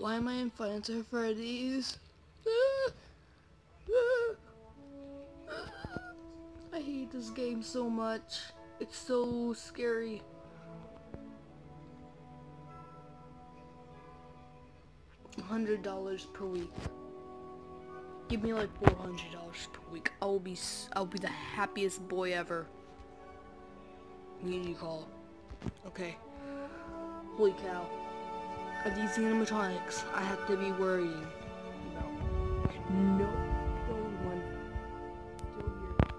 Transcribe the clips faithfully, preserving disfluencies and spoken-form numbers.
Why am I in Fighter Freddy's? I hate this game so much. It's so scary. one hundred dollars per week. Give me like four hundred dollars per week. I will be I will be the happiest boy ever. Community call. Okay. Holy cow. Are these animatronics? I have to be worrying. No. No. Still one. Still here.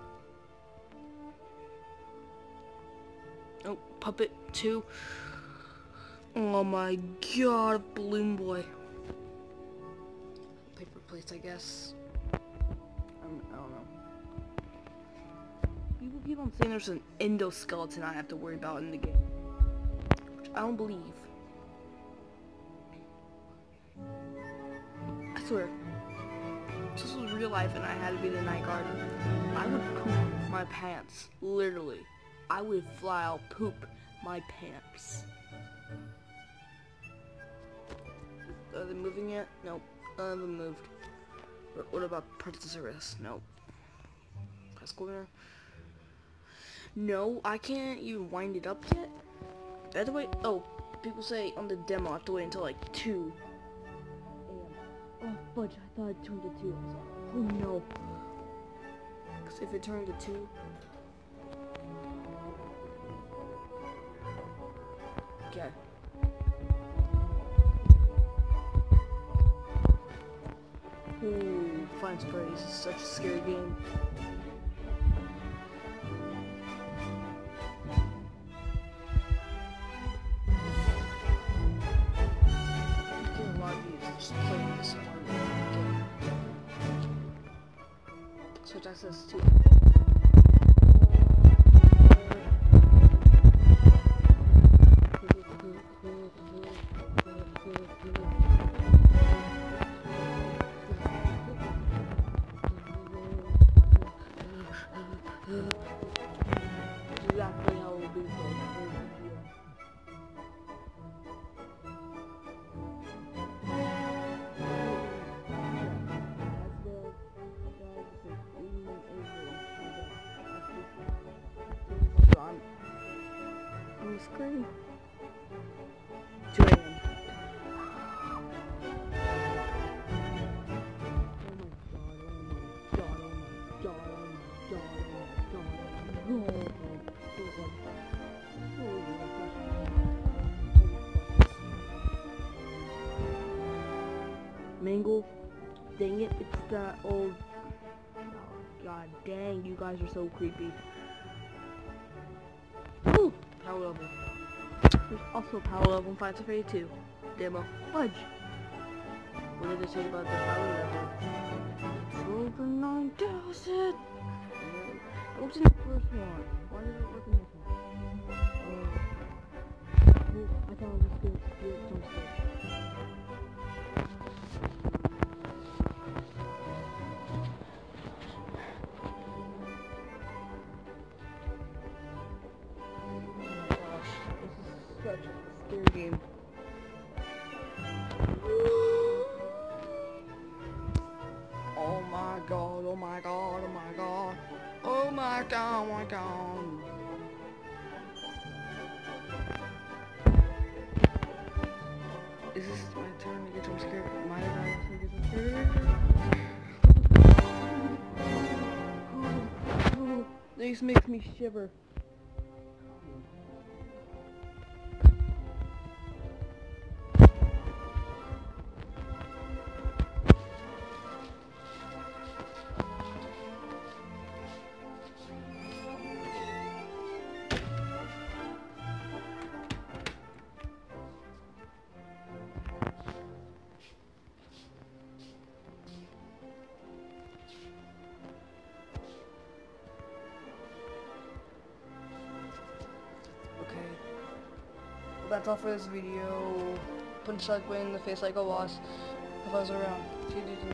Oh, puppet two. Oh my god, Balloon Boy. Paper plates, I guess. Um, I don't know. People keep on saying there's an endoskeleton I have to worry about in the game, which I don't believe. I swear, if this was real life and I had to be the night guard, I would poop my pants. Literally, I would fly out poop my pants. Are they moving yet? Nope. None of them moved. What, what about Princess? Nope. Let's go there. No, I can't even wind it up yet. I have to wait. Oh, people say on the demo I have to wait until like two. Oh fudge! I thought it turned to two. I was like, oh no. Because if it turned to two. Okay. Ooh, Five Nights at Freddy's is such a scary game. I'm getting a lot of views just playing this one game. Switch access to exactly how it will be played. On the screen. two A M Mangle, dang it, it's that old. Oh, god dang, you guys are so creepy. Ooh, power level. There's also power level in Fighter Freddy two. Demo. Fudge. What did they say about the power level? It's over nine thousand! I worked in the first one. Why did it work in this one? Oh. Well, I thought it was good. Good jump scare. Such a scary game. Oh my god, oh my god, oh my god. Oh my god, oh my god. Is this my turn to get jump scared? Am I about to get jump scared? This makes me shiver. That's all for this video. Punch like button in the face like a boss. If I was around.